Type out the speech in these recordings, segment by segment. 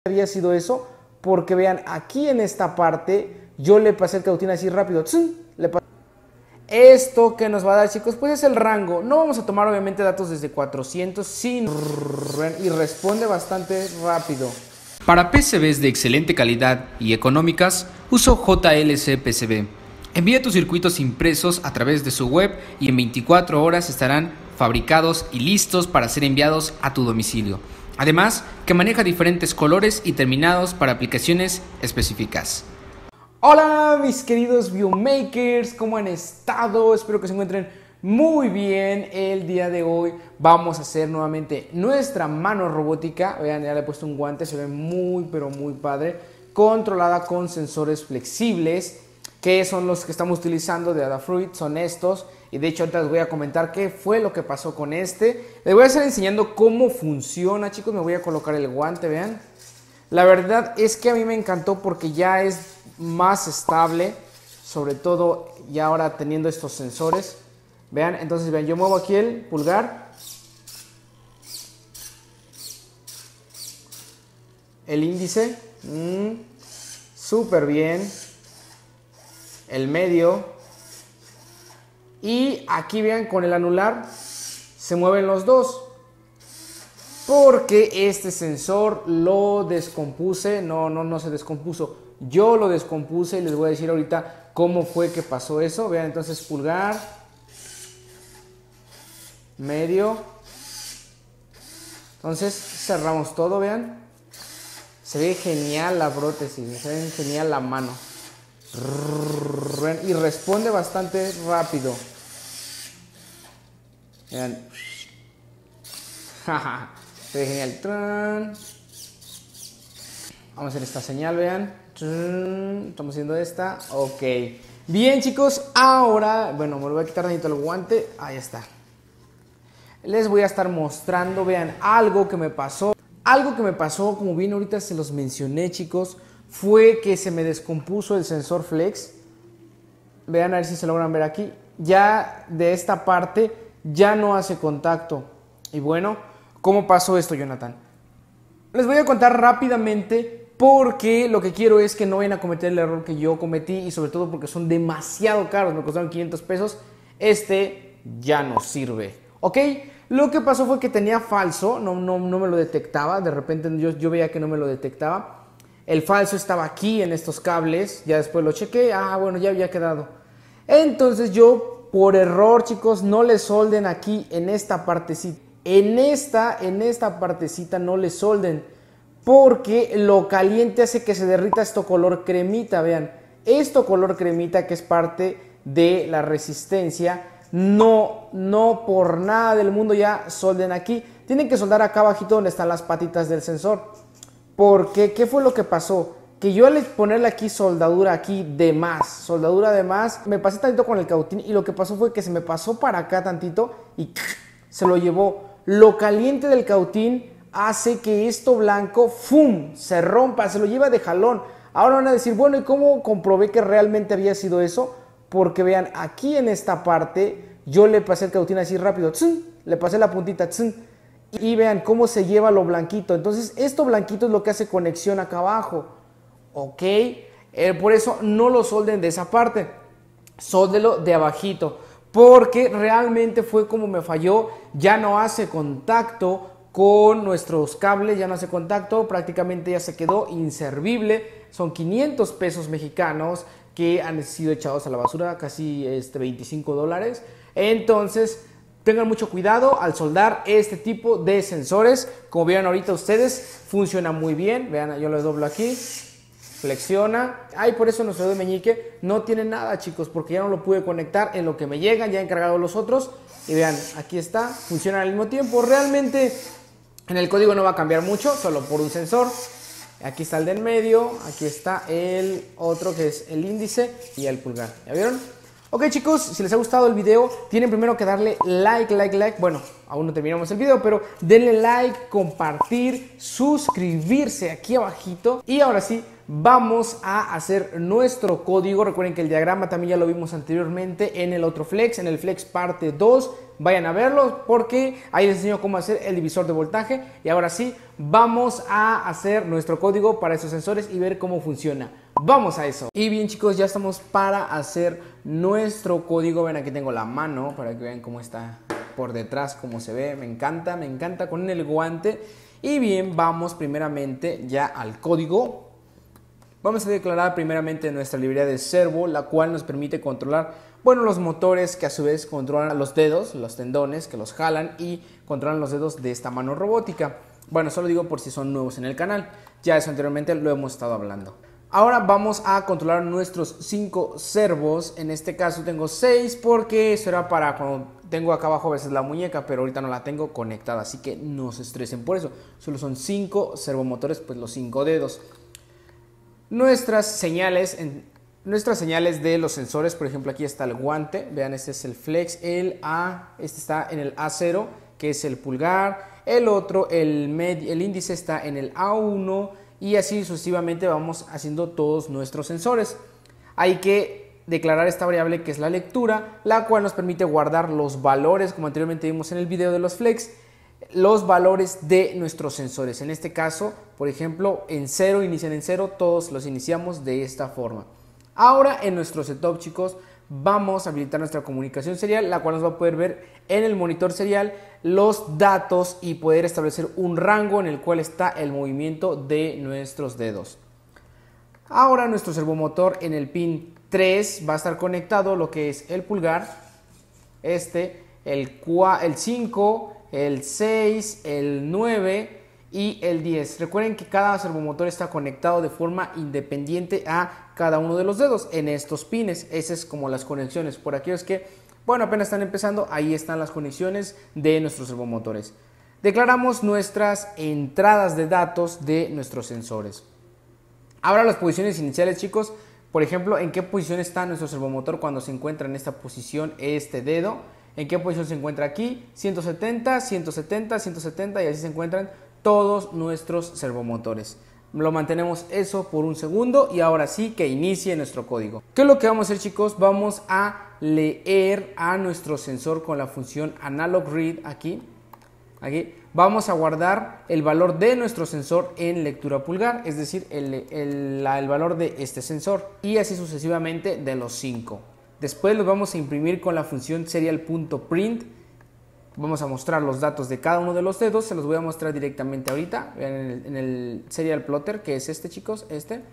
había sido eso, porque vean, aquí en esta parte yo le pasé el cautín así rápido. Esto que nos va a dar, chicos, pues es el rango. No vamos a tomar obviamente datos desde 400 sino y responde bastante rápido. Para PCBs de excelente calidad y económicas, uso JLC PCB. Envía tus circuitos impresos a través de su web y en 24 horas estarán fabricados y listos para ser enviados a tu domicilio. Además, que maneja diferentes colores y terminados para aplicaciones específicas. Hola mis queridos Biomakers, ¿cómo han estado? Espero que se encuentren muy bien. El día de hoy vamos a hacer nuevamente nuestra mano robótica. Vean, ya le he puesto un guante, se ve muy pero muy padre. Controlada con sensores flexibles, que son los que estamos utilizando de Adafruit, son estos. Y de hecho ahorita les voy a comentar qué fue lo que pasó con este. Les voy a estar enseñando cómo funciona, chicos. Me voy a colocar el guante, vean. La verdad es que a mí me encantó porque ya es más estable, sobre todo ya ahora teniendo estos sensores. Vean, entonces vean, yo muevo aquí el pulgar, el índice, súper bien, el medio, y aquí vean con el anular se mueven los dos. Porque este sensor lo descompuse, no se descompuso, yo lo descompuse y les voy a decir ahorita cómo fue que pasó eso. Vean, entonces pulgar, medio, entonces cerramos todo, vean, se ve genial la prótesis, se ve genial la mano y responde bastante rápido. Vean. Se ve genial. Vamos a hacer esta señal, vean. Estamos haciendo esta. Ok. Bien, chicos. Ahora, bueno, me lo voy a quitar tantito el guante. Ahí está. Les voy a estar mostrando, vean, algo que me pasó. Algo que me pasó, como bien ahorita se los mencioné, chicos, fue que se me descompuso el sensor flex. Vean a ver si se logran ver aquí. Ya de esta parte ya no hace contacto. Y bueno, ¿cómo pasó esto, Jonathan? Les voy a contar rápidamente porque lo que quiero es que no vayan a cometer el error que yo cometí y sobre todo porque son demasiado caros, me costaron 500 pesos. Este ya no sirve, ¿ok? Lo que pasó fue que tenía falso, no me lo detectaba, de repente yo veía que no me lo detectaba. El falso estaba aquí en estos cables, ya después lo chequé, bueno, ya había quedado. Entonces yo, por error, chicos, no le solden aquí en esta partecita. En esta partecita no le solden porque lo caliente hace que se derrita esto color cremita, vean. Esto color cremita que es parte de la resistencia, no por nada del mundo ya solden aquí. Tienen que soldar acá abajito donde están las patitas del sensor. Porque, ¿qué fue lo que pasó? Que yo al ponerle aquí soldadura de más, me pasé tantito con el cautín y lo que pasó fue que se me pasó para acá tantito y se lo llevó. Lo caliente del cautín hace que esto blanco ¡fum!, se rompa, se lo lleva de jalón. Ahora van a decir, bueno, ¿y cómo comprobé que realmente había sido eso? Porque vean, aquí en esta parte yo le pasé el cautín así rápido, le pasé la puntita, y vean cómo se lleva lo blanquito. Entonces esto blanquito es lo que hace conexión acá abajo, ¿ok? Por eso no lo solden de esa parte, sóldelo de abajito. Porque realmente fue como me falló, ya no hace contacto con nuestros cables, ya no hace contacto, prácticamente ya se quedó inservible. Son 500 pesos mexicanos que han sido echados a la basura, casi $25. Entonces tengan mucho cuidado al soldar este tipo de sensores. Como vieron ahorita ustedes, funciona muy bien. Vean, yo lo doblo aquí, flexiona. Por eso nuestro dedo meñique no tiene nada, chicos, porque ya no lo pude conectar en lo que me llegan, ya he encargado los otros. Y vean, aquí está, funciona al mismo tiempo. Realmente en el código no va a cambiar mucho, solo por un sensor. Aquí está el del medio, aquí está el otro que es el índice y el pulgar. ¿Ya vieron? Ok, chicos, si les ha gustado el video, tienen primero que darle like. Bueno, aún no terminamos el video, pero denle like, compartir, suscribirse aquí abajito. Y ahora sí, vamos a hacer nuestro código. Recuerden que el diagrama también ya lo vimos anteriormente en el otro flex, en el flex parte 2 vayan a verlo porque ahí les enseño cómo hacer el divisor de voltaje. Y ahora sí, vamos a hacer nuestro código para esos sensores y ver cómo funciona. Vamos a eso. Y bien chicos, ya estamos para hacer nuestro código. Ven, aquí tengo la mano para que vean cómo está por detrás, cómo se ve. Me encanta con el guante. Y bien, vamos primeramente ya al código. Vamos a declarar primeramente nuestra librería de servo, la cual nos permite controlar, bueno, los motores que a su vez controlan los dedos, los tendones que los jalan y controlan los dedos de esta mano robótica. Bueno, solo digo por si son nuevos en el canal, ya eso anteriormente lo hemos estado hablando. Ahora vamos a controlar nuestros 5 servos. En este caso tengo 6 porque eso era para cuando tengo acá abajo a veces la muñeca, pero ahorita no la tengo conectada, así que no se estresen por eso. Solo son 5 servomotores, pues los 5 dedos. Nuestras señales de los sensores, por ejemplo, aquí está el guante. Vean, este es el flex, este está en el A0, que es el pulgar. El otro, el índice está en el A1 y así sucesivamente vamos haciendo todos nuestros sensores. Hay que declarar esta variable que es la lectura, la cual nos permite guardar los valores, como anteriormente vimos en el video de los flex, los valores de nuestros sensores. En este caso, por ejemplo, en 0, inician en 0, todos los iniciamos de esta forma. Ahora en nuestro setup, chicos, vamos a habilitar nuestra comunicación serial, la cual nos va a poder ver en el monitor serial los datos y poder establecer un rango en el cual está el movimiento de nuestros dedos. Ahora nuestro servomotor en el pin 3 va a estar conectado lo que es el pulgar, el 5, el 6, el 9 y el 10. Recuerden que cada servomotor está conectado de forma independiente a cada uno de los dedos en estos pines. Esas es como las conexiones. Por aquellos que, bueno, apenas están empezando, ahí están las conexiones de nuestros servomotores. Declaramos nuestras entradas de datos de nuestros sensores. Ahora las posiciones iniciales, chicos. Por ejemplo, en qué posición está nuestro servomotor cuando se encuentra en esta posición este dedo. En qué posición se encuentra aquí, 170, 170, 170 y así se encuentran todos nuestros servomotores. Lo mantenemos eso por un segundo y ahora sí que inicie nuestro código. ¿Qué es lo que vamos a hacer, chicos? Vamos a leer a nuestro sensor con la función analog read aquí. Vamos a guardar el valor de nuestro sensor en lectura pulgar, es decir, el valor de este sensor y así sucesivamente de los 5. Después los vamos a imprimir con la función serial.print. Vamos a mostrar los datos de cada uno de los dedos. Se los voy a mostrar directamente ahorita. Vean en el serial plotter, que es este, chicos, este.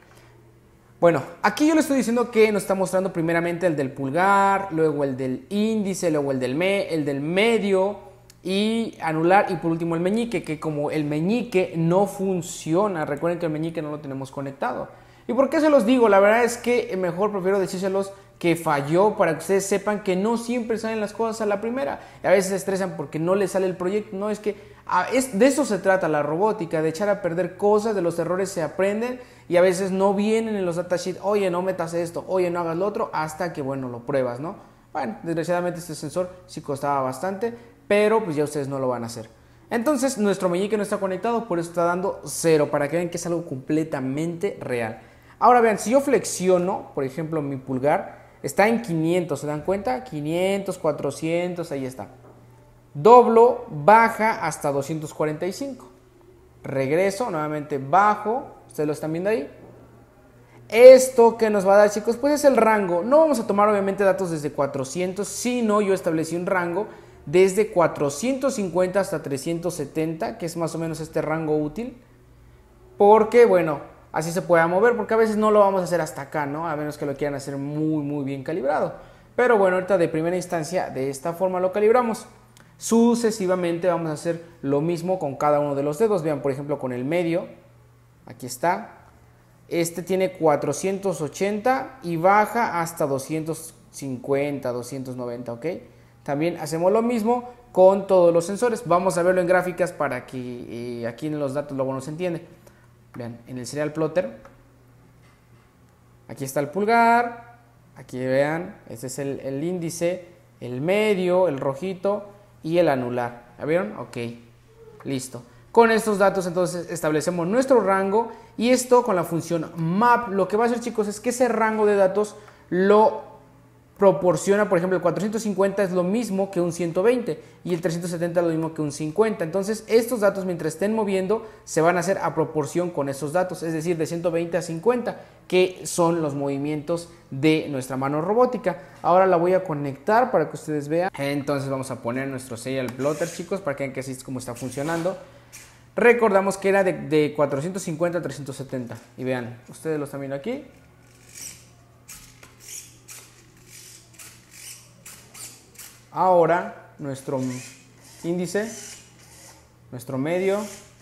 Bueno, aquí yo le estoy diciendo que nos está mostrando primeramente el del pulgar, luego el del índice, luego el del medio y anular y por último el meñique, que como el meñique no funciona, recuerden que el meñique no lo tenemos conectado. ¿Y por qué se los digo? La verdad es que mejor prefiero decírselos que falló para que ustedes sepan que no siempre salen las cosas a la primera. Y a veces se estresan porque no les sale el proyecto. No, es que de eso se trata la robótica, de echar a perder cosas, de los errores se aprenden y a veces no vienen en los datasheets. Oye, no metas esto, oye, no hagas lo otro, hasta que, bueno, lo pruebas, ¿no? Bueno, desgraciadamente este sensor sí costaba bastante, pero pues ya ustedes no lo van a hacer. Entonces, nuestro meñique no está conectado, por eso está dando 0, para que vean que es algo completamente real. Ahora vean, si yo flexiono, por ejemplo, mi pulgar, está en 500, ¿se dan cuenta? 500, 400, ahí está. Doblo, baja hasta 245. Regreso, nuevamente bajo, ustedes lo están viendo ahí. Esto que nos va a dar, chicos, pues es el rango. No vamos a tomar obviamente datos desde 400, sino yo establecí un rango desde 450 hasta 370, que es más o menos este rango útil. Porque, bueno, así se pueda mover, porque a veces no lo vamos a hacer hasta acá, ¿no? A menos que lo quieran hacer muy bien calibrado. Pero bueno, ahorita de primera instancia de esta forma lo calibramos. Sucesivamente vamos a hacer lo mismo con cada uno de los dedos. Vean, por ejemplo, con el medio, aquí está. Este tiene 480 y baja hasta 250, 290, ¿ok? También hacemos lo mismo con todos los sensores. Vamos a verlo en gráficas para que aquí en los datos luego no se entiende. Vean, en el serial plotter, aquí está el pulgar, aquí vean, este es el índice, el medio, el rojito y el anular. ¿Ya vieron? Ok, listo. Con estos datos entonces establecemos nuestro rango y esto con la función map lo que va a hacer, chicos, es que ese rango de datos lo proporciona, por ejemplo, el 450 es lo mismo que un 120 y el 370 es lo mismo que un 50. Entonces, estos datos mientras estén moviendo se van a hacer a proporción con esos datos, es decir, de 120 a 50, que son los movimientos de nuestra mano robótica. Ahora la voy a conectar para que ustedes vean. Entonces vamos a poner nuestro serial plotter, chicos, para que vean que así es como está funcionando. Recordamos que era de 450 a 370 y vean, ustedes lo están viendo aquí. Ahora nuestro índice, nuestro medio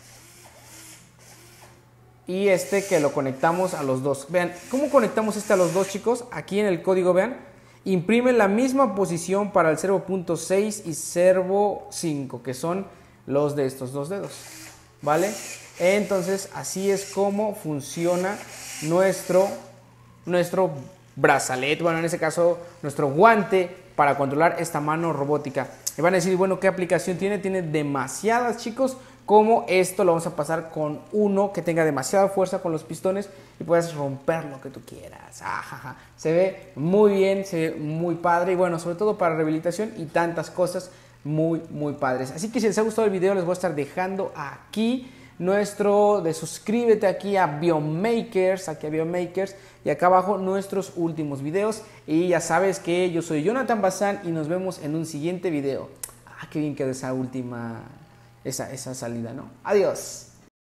y este que lo conectamos a los dos. Vean, ¿cómo conectamos este a los dos, chicos? Aquí en el código, vean, imprime la misma posición para el servo punto 6 y servo 5, que son los de estos dos dedos, ¿vale? Entonces, así es como funciona nuestro brazalete, bueno, en este caso, nuestro guante para controlar esta mano robótica. Me van a decir, bueno, ¿qué aplicación tiene? Tiene demasiadas, chicos, como esto lo vamos a pasar con uno que tenga demasiada fuerza con los pistones y puedas romper lo que tú quieras. Ajaja. Se ve muy bien, se ve muy padre y bueno, sobre todo para rehabilitación y tantas cosas muy padres. Así que si les ha gustado el video, les voy a estar dejando aquí suscríbete aquí a Biomakers, y acá abajo nuestros últimos videos. Y ya sabes que yo soy Jonathan Bazán y nos vemos en un siguiente video. Qué bien quedó esa última, esa salida, ¿no? Adiós.